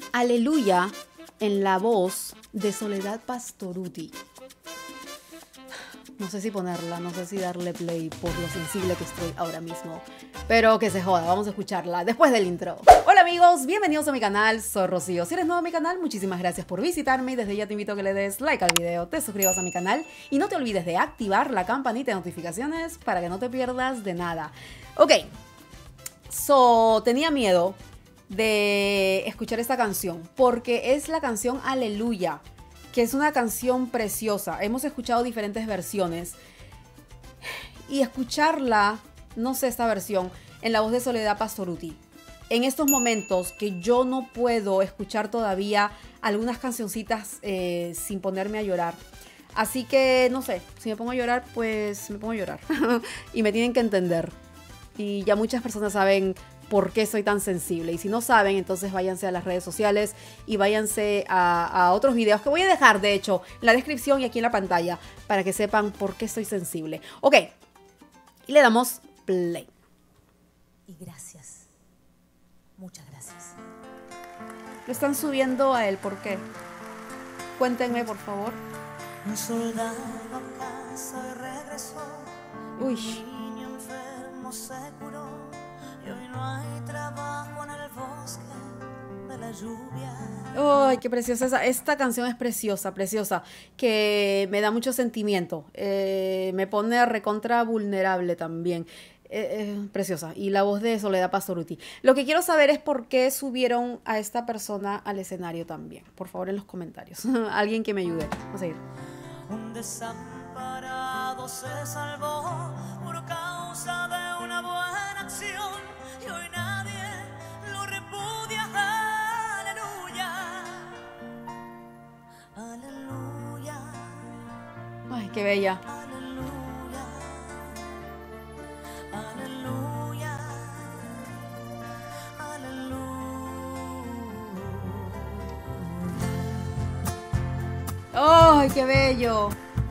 Aleluya en la voz de Soledad Pastorutti. No sé si ponerla, no sé si darle play por lo sensible que estoy ahora mismo. Pero que se joda, vamos a escucharla después del intro. Hola amigos, bienvenidos a mi canal, soy Rocío. Si eres nuevo a mi canal, muchísimas gracias por visitarme. Y desde ya te invito a que le des like al video, te suscribas a mi canal y no te olvides de activar la campanita de notificaciones para que no te pierdas de nada. Ok, tenía miedo de escuchar esta canción porque es la canción Aleluya, que es una canción preciosa. Hemos escuchado diferentes versiones y escucharla, no sé, esta versión en la voz de Soledad Pastorutti, en estos momentos que yo no puedo escuchar todavía algunas cancioncitas sin ponerme a llorar. Así que no sé, si me pongo a llorar, pues me pongo a llorar y me tienen que entender. Y ya muchas personas saben por qué soy tan sensible. Y si no saben, entonces váyanse a las redes sociales y váyanse a otros videos que voy a dejar, de hecho, en la descripción y aquí en la pantalla para que sepan por qué soy sensible. Ok, y le damos play. Y gracias, muchas gracias. Lo están subiendo a él, ¿por qué? Cuéntenme, por favor. Un soldado a casa y regresó. Uy. Un niño enfermo se curó. Y hoy no hay trabajo en el bosque de la lluvia. ¡Ay, qué preciosa! Esta canción es preciosa, preciosa, que me da mucho sentimiento. Me pone recontra vulnerable también. Preciosa. Y la voz de Soledad Pastorutti. Lo que quiero saber es por qué subieron a esta persona al escenario también. Por favor, en los comentarios. Alguien que me ayude. Vamos a ir. Un desamparado se salvó por causa de una buena acción. Y hoy nadie lo repudia. Aleluya. Aleluya. Ay, qué bella. Aleluya. Aleluya. ¡Ay, qué bello!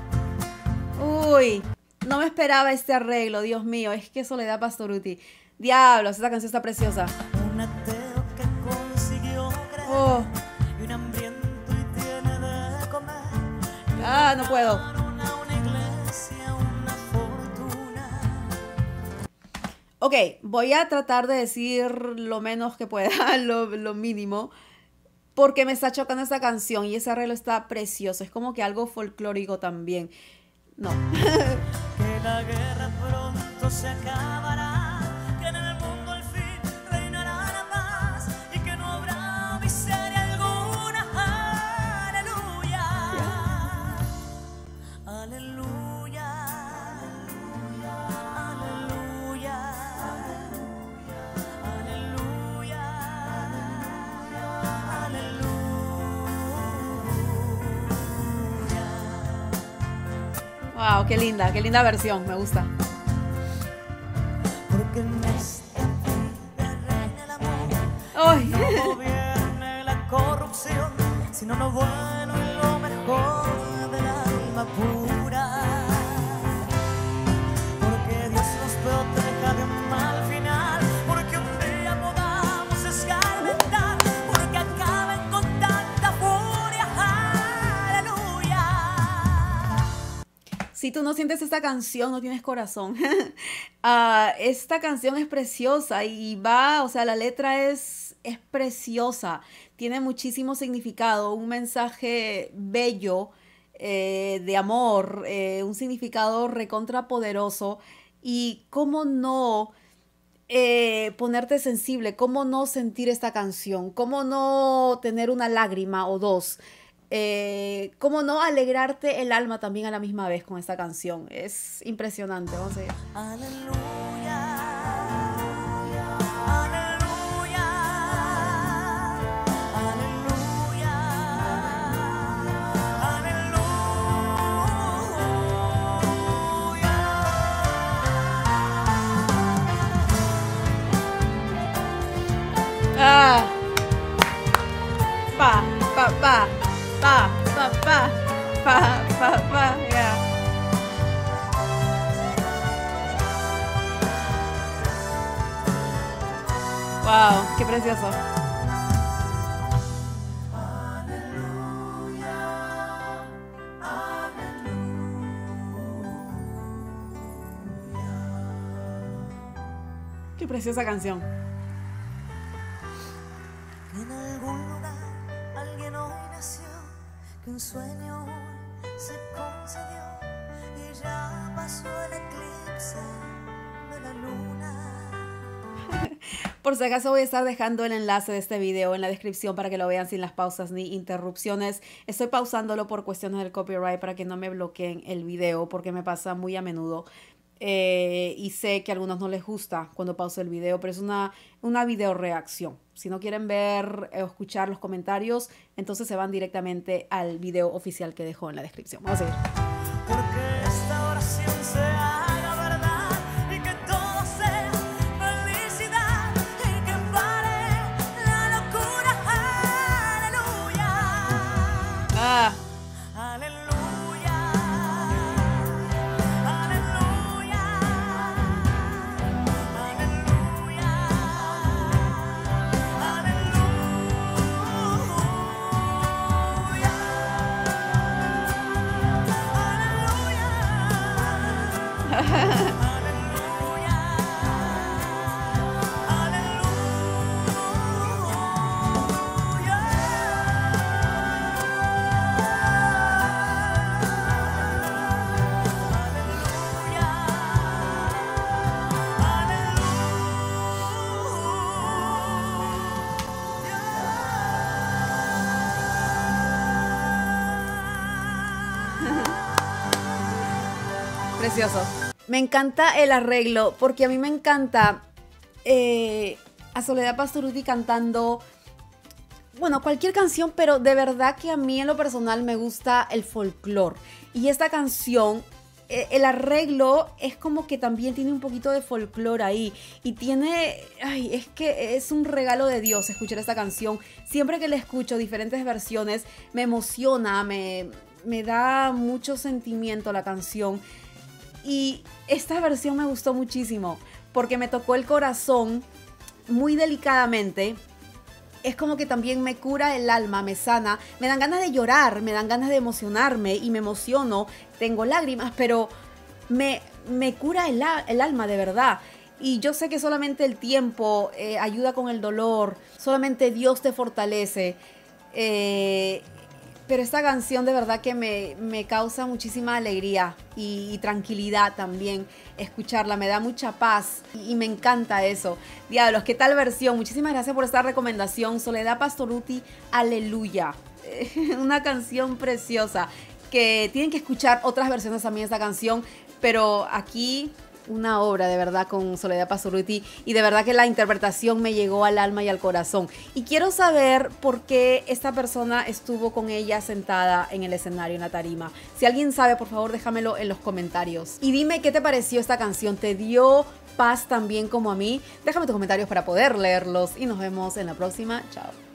Uy, no me esperaba este arreglo, Dios mío. Es que Soledad Pastorutti. Diablos, esta canción está preciosa. Un ateo que consiguió creer. Oh. Y un hambriento y tiene de comer. Ah, no puedo. Una iglesia, una fortuna. Ok, voy a tratar de decir lo menos que pueda, lo mínimo, porque me está chocando esta canción y ese arreglo está precioso. Es como que algo folclórico también. No. Que la guerra pronto se acabará. Que en el mundo al fin reinará la paz. Y que no habrá miseria alguna. Aleluya. Aleluya. Aleluya. Aleluya. Wow, qué linda versión, me gusta. Porque en esta vida reina el amor. ¡Ay! No gobierne la corrupción, sino lo bueno y lo mejor del alma pura. Porque Dios nos proteja de un mal final. Porque un día podamos escarmentar. Porque acaben con tanta furia. Aleluya. Si tú no sientes esta canción, no tienes corazón. Esta canción es preciosa y va, o sea, la letra es preciosa. Tiene muchísimo significado, un mensaje bello de amor, un significado recontrapoderoso. Y cómo no ponerte sensible, cómo no sentir esta canción, cómo no tener una lágrima o dos. Cómo no alegrarte el alma también a la misma vez con esta canción. Es impresionante, vamos a ver. Aleluya. Aleluya. Aleluya. Aleluya. Ah. Pa, pa, pa. Pa, pa, pa, pa, pa, pa, yeah. Wow, qué precioso. preciosa canción. En algún lugar alguien hoy nació, que un sueño hoy se concedió y ya pasó el eclipse de la luna. Por si acaso voy a estar dejando el enlace de este video en la descripción para que lo vean sin las pausas ni interrupciones. Estoy pausándolo por cuestiones del copyright para que no me bloqueen el video porque me pasa muy a menudo. Y sé que a algunos no les gusta cuando pauso el video, pero es una video reacción. Si no quieren ver o escuchar los comentarios, entonces se van directamente al video oficial que dejo en la descripción. Vamos a seguir. Porque esta oración se haga verdad y que todo sea felicidad y que pare la locura. Aleluya. Ah, Aleluya. Aleluya. precioso. Me encanta el arreglo porque a mí me encanta a Soledad Pastorutti cantando, bueno, cualquier canción, pero de verdad que a mí en lo personal me gusta el folclore. Y esta canción, el arreglo es como que también tiene un poquito de folclore ahí. Y tiene, ay, es que es un regalo de Dios escuchar esta canción. Siempre que la escucho, diferentes versiones, me emociona, me da mucho sentimiento la canción. Y esta versión me gustó muchísimo porque me tocó el corazón muy delicadamente. Es como que también me cura el alma, me sana, me dan ganas de llorar, me dan ganas de emocionarme y me emociono, tengo lágrimas, pero me cura el alma de verdad. Y yo sé que solamente el tiempo ayuda con el dolor, solamente Dios te fortalece. Pero esta canción de verdad que me causa muchísima alegría y tranquilidad también escucharla. Me da mucha paz y me encanta eso. Diablos, ¿qué tal versión? Muchísimas gracias por esta recomendación. Soledad Pastorutti, Aleluya. Una canción preciosa que tienen que escuchar otras versiones también de esta canción. Pero aquí una obra de verdad con Soledad Pastorutti y de verdad que la interpretación me llegó al alma y al corazón. Y quiero saber por qué esta persona estuvo con ella sentada en el escenario, en la tarima. Si alguien sabe, por favor, déjamelo en los comentarios. Y dime qué te pareció esta canción. ¿Te dio paz también como a mí? Déjame tus comentarios para poder leerlos y nos vemos en la próxima. Chao.